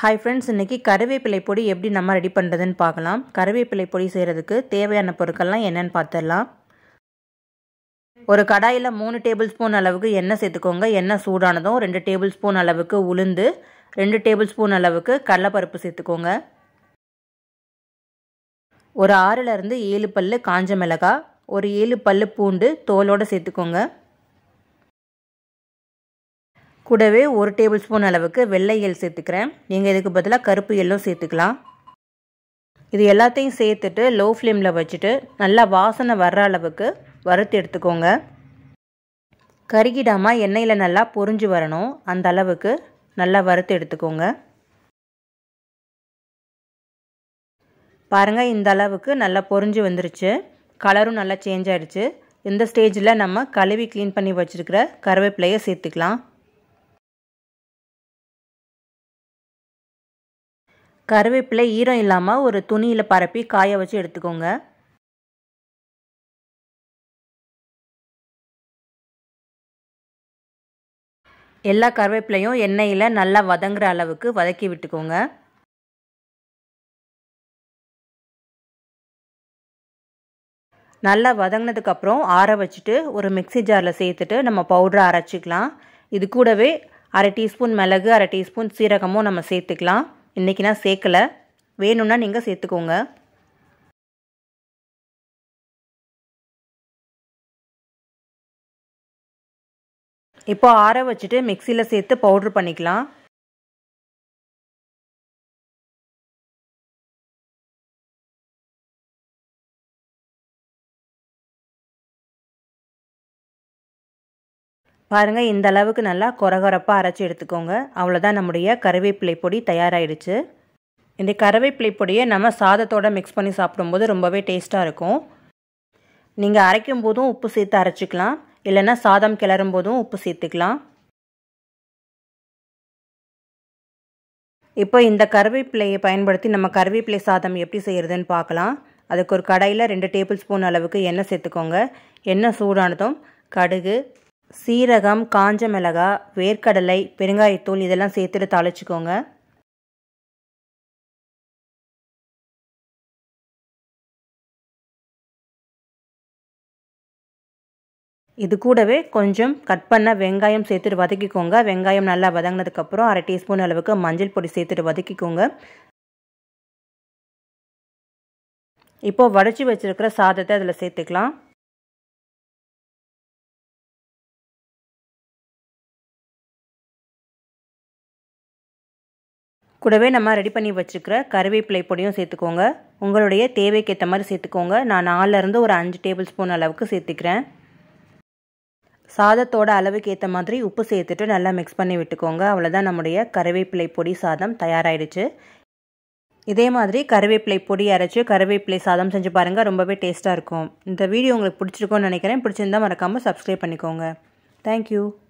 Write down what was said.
Hi friends इनकी கருவேப்பிலை பொடி எப்படி நம்ம ரெடி பண்றதுன்னு பார்க்கலாம். கருவேப்பிலை பொடி செய்யிறதுக்கு தேவையான பொருட்கள்லாம் என்னன்னு பார்த்தறலாம். ஒரு கடாயில 3 டேபிள் ஸ்பூன் அளவுக்கு எண்ணெய் சேர்த்துக்கோங்க. எண்ணெய் சூடானதும் 2 டேபிள் ஸ்பூன் அளவுக்கு உளுந்து, 2 டேபிள் ஸ்பூன் அளவுக்கு கடலைப்பருப்பு சேர்த்துக்கோங்க. ஒரு 6 ல இருந்து 7 பல்லு காஞ்ச மிளகாய், ஒரு 7 பல்லு பூண்டு தோலோட சேர்த்துக்கோங்க. கூடவே 1 டேபிள் ஸ்பூன் அளவுக்கு வெள்ளை எள் சேர்த்துக்கிறேன். நீங்கள் இதுக்கு பதிலாக கருப்பு எள்ளும் சேர்த்துக்கலாம். இது எல்லாத்தையும் சேர்த்துட்டு லோ ஃப்ளேமில் வச்சுட்டு நல்லா வாசனை வர்ற அளவுக்கு வறுத்து எடுத்துக்கோங்க. கருகிடாமல் எண்ணெயில் நல்லா பொரிஞ்சு வரணும். அந்த அளவுக்கு நல்லா வறுத்து எடுத்துக்கோங்க. பாருங்கள், இந்த அளவுக்கு நல்லா பொரிஞ்சு வந்துருச்சு. கலரும் நல்லா சேஞ்ச் ஆகிடுச்சு. இந்த ஸ்டேஜில் நம்ம கழுவி க்ளீன் பண்ணி வச்சுருக்கிற கருவேப்பிலையை சேர்த்துக்கலாம். கருவேப்பிலை ஈரம் இல்லாமல் ஒரு துணியில் பரப்பி காய வச்சு எடுத்துக்கோங்க. எல்லா கருவேப்பிலையும் எண்ணெயில் நல்லா வதங்குற அளவுக்கு வதக்கி விட்டுக்கோங்க. நல்லா வதங்கினதுக்கப்புறம் ஆற வச்சுட்டு ஒரு மிக்சி ஜாரில் சேர்த்துட்டு நம்ம பவுடரை அரைச்சிக்கலாம். இது கூடவே 1/2 டீஸ்பூன் மிளகு, 1/2 டீஸ்பூன் சீரகமும் நம்ம சேர்த்துக்கலாம். இன்றைக்கி நான் சேர்க்கலை, வேணும்னா நீங்கள் சேர்த்துக்கோங்க. இப்போ ஆற வச்சுட்டு மிக்சியில் சேர்த்து பவுட்ரு பண்ணிக்கலாம். பாருங்கள், இந்த அளவுக்கு நல்லா கொரகொரப்பாக அரைச்சி எடுத்துக்கோங்க. அவ்வளோதான், நம்முடைய கருவேப்பிலை பொடி தயாராகிடுச்சு. இந்த கருவேப்பிலை பொடியை நம்ம சாதத்தோடு மிக்ஸ் பண்ணி சாப்பிடும்போது ரொம்பவே டேஸ்ட்டாக இருக்கும். நீங்கள் அரைக்கும் போதும் உப்பு சேர்த்து அரைச்சிக்கலாம், இல்லைன்னா சாதம் கிளறும் போதும் உப்பு சேர்த்துக்கலாம். இப்போ இந்த கருவேப்பிலையை பயன்படுத்தி நம்ம கருவேப்பிலை சாதம் எப்படி செய்கிறதுன்னு பார்க்கலாம். அதுக்கு ஒரு கடாயில் 2 டேபிள் ஸ்பூன் அளவுக்கு எண்ணெய் சேர்த்துக்கோங்க. எண்ணெய் சூடானதும் கடுகு, சீரகம், காஞ்ச மிளகாய், வேர்க்கடலை, பெருங்காயத்தூள் இதெல்லாம் சேர்த்துட்டு தாளிச்சுக்கோங்க. இது கூடவே கொஞ்சம் கட் பண்ண வெங்காயம் சேர்த்துட்டு வதக்கிக்கோங்க. வெங்காயம் நல்லா வதங்கினதுக்கப்புறம் 1/2 டீஸ்பூன் அளவுக்கு மஞ்சள் பொடி சேர்த்துட்டு வதக்கிக்கோங்க. இப்போ வடித்து வச்சுருக்கிற சாதத்தை அதில் சேர்த்துக்கலாம். கூடவே நம்ம ரெடி பண்ணி வச்சுருக்கிற கருவேப்பிலை பொடியும் சேர்த்துக்கோங்க. உங்களுடைய தேவைக்கு ஏற்ற மாதிரி சேர்த்துக்கோங்க. நான் 4 இருந்து ஒரு 5 டேபிள் ஸ்பூன் அளவுக்கு சேர்த்துக்கிறேன். சாதத்தோட அளவுக்கு ஏற்ற மாதிரி உப்பு சேர்த்துட்டு நல்லா மிக்ஸ் பண்ணி விட்டுக்கோங்க. அவ்வளோதான், நம்முடைய கருவேப்பிலை பொடி சாதம் தயாராகிடுச்சு. இதே மாதிரி கருவேப்பிலை பொடி அரைச்சி கருவேப்பிலை சாதம் செஞ்சு பாருங்கள், ரொம்பவே டேஸ்ட்டாக இருக்கும். இந்த வீடியோ உங்களுக்கு பிடிச்சிருக்கும்னு நினைக்கிறேன். பிடிச்சிருந்தால் மறக்காமல் சப்ஸ்கிரைப் பண்ணிக்கோங்க. தேங்க்யூ.